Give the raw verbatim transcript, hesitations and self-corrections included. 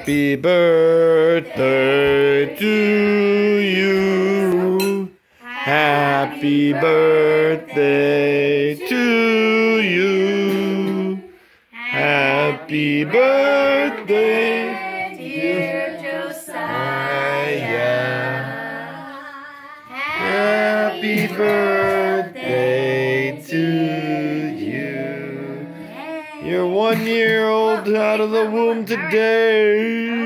Happy birthday to you. Happy birthday to you. Happy birthday, dear Josiah. Happy birthday to you. You're one year old out of the womb today.